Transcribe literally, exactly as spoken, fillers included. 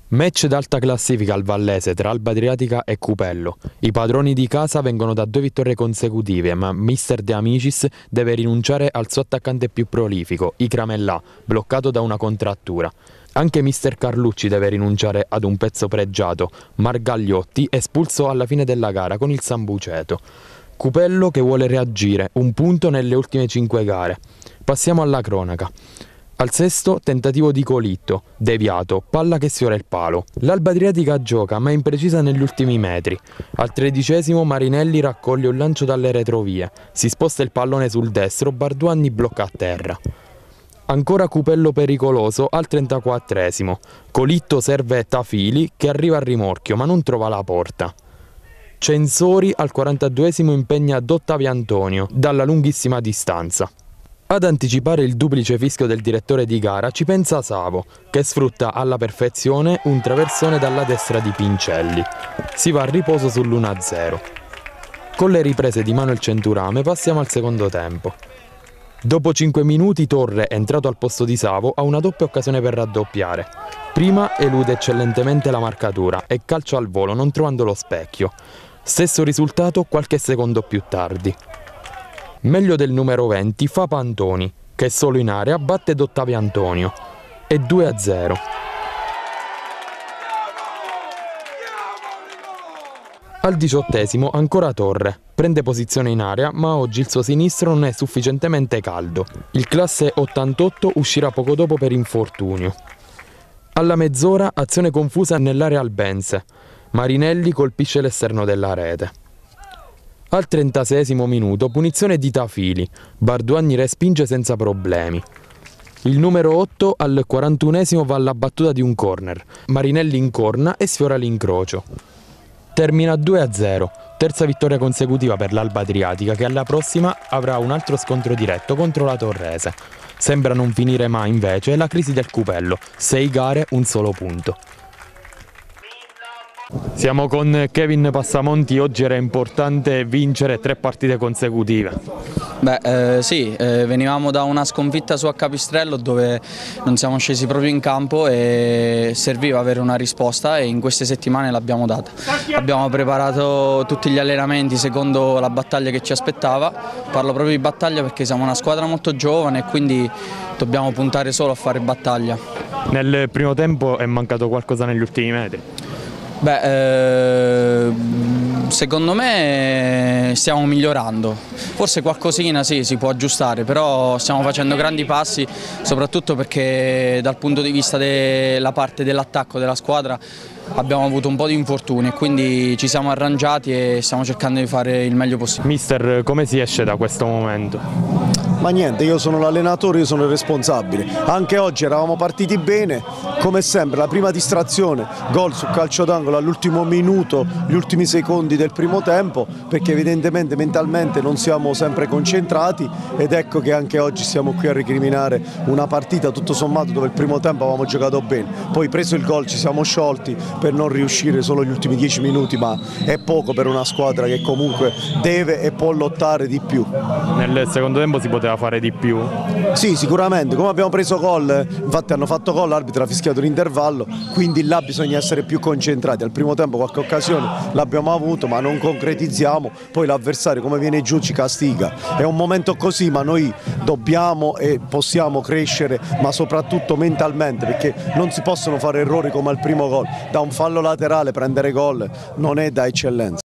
Match d'alta classifica al Vallese tra Alba Adriatica e Cupello. I padroni di casa vengono da due vittorie consecutive, ma mister De Amicis deve rinunciare al suo attaccante più prolifico, Icramellà, bloccato da una contrattura. Anche mister Carlucci deve rinunciare ad un pezzo pregiato, Margagliotti, espulso alla fine della gara con il Sambuceto. Cupello che vuole reagire, un punto nelle ultime cinque gare. Passiamo alla cronaca. Al sesto, tentativo di Colitto, deviato, palla che sfiora il palo. L'Alba Adriatica gioca, ma è imprecisa negli ultimi metri. Al tredicesimo Marinelli raccoglie un lancio dalle retrovie. Si sposta il pallone sul destro, Barduani blocca a terra. Ancora Cupello pericoloso al trentaquattresimo. Colitto serve Tafili che arriva al rimorchio, ma non trova la porta. Censori al quarantaduesimo impegna Dottavi Antonio, dalla lunghissima distanza. Ad anticipare il duplice fischio del direttore di gara ci pensa Savo, che sfrutta alla perfezione un traversone dalla destra di Pincelli. Si va a riposo sull'uno a zero. Con le riprese di Manuel Centurame passiamo al secondo tempo. Dopo cinque minuti Torre, entrato al posto di Savo, ha una doppia occasione per raddoppiare. Prima elude eccellentemente la marcatura e calcia al volo non trovando lo specchio. Stesso risultato qualche secondo più tardi. Meglio del numero venti fa Pantoni, che solo in area batte Dottavi Antonio. È due a zero. Al diciottesimo ancora Torre. Prende posizione in area, ma oggi il suo sinistro non è sufficientemente caldo. Il classe ottantotto uscirà poco dopo per infortunio. Alla mezz'ora azione confusa nell'area albense. Marinelli colpisce l'esterno della rete. Al trentaseiesimo minuto punizione di Tafili, Barduani respinge senza problemi. Il numero otto al quarantunesimo va alla battuta di un corner, Marinelli incorna e sfiora l'incrocio. Termina due a zero, terza vittoria consecutiva per l'Alba Adriatica che alla prossima avrà un altro scontro diretto contro la Torrese. Sembra non finire mai invece la crisi del Cupello, sei gare, un solo punto. Siamo con Kevin Passamonti, oggi era importante vincere tre partite consecutive. Beh eh, sì, eh, venivamo da una sconfitta su a Capistrello dove non siamo scesi proprio in campo e serviva avere una risposta e in queste settimane l'abbiamo data. Abbiamo preparato tutti gli allenamenti secondo la battaglia che ci aspettava, parlo proprio di battaglia perché siamo una squadra molto giovane e quindi dobbiamo puntare solo a fare battaglia. Nel primo tempo è mancato qualcosa negli ultimi metri? Beh, eh, secondo me stiamo migliorando, forse qualcosina sì, si può aggiustare, però stiamo facendo grandi passi, soprattutto perché dal punto di vista della parte dell'attacco della squadra abbiamo avuto un po' di infortuni e quindi ci siamo arrangiati e stiamo cercando di fare il meglio possibile. Mister, come si esce da questo momento? Ma niente, io sono l'allenatore, io sono il responsabile. Anche oggi eravamo partiti bene, come sempre la prima distrazione, gol su calcio d'angolo all'ultimo minuto, gli ultimi secondi del primo tempo, perché evidentemente mentalmente non siamo sempre concentrati ed ecco che anche oggi siamo qui a recriminare una partita tutto sommato dove il primo tempo avevamo giocato bene. Poi preso il gol ci siamo sciolti per non riuscire solo gli ultimi dieci minuti, ma è poco per una squadra che comunque deve e può lottare di più. Nel secondo tempo si poteva fare di più? Sì, sicuramente, come abbiamo preso gol, infatti hanno fatto gol, l'arbitro ha fischiato l'intervallo, quindi là bisogna essere più concentrati. Al primo tempo qualche occasione l'abbiamo avuto ma non concretizziamo, poi l'avversario come viene giù ci castiga. È un momento così, ma noi dobbiamo e possiamo crescere, ma soprattutto mentalmente, perché non si possono fare errori come al primo gol. Da un fallo laterale prendere gol non è da eccellenza.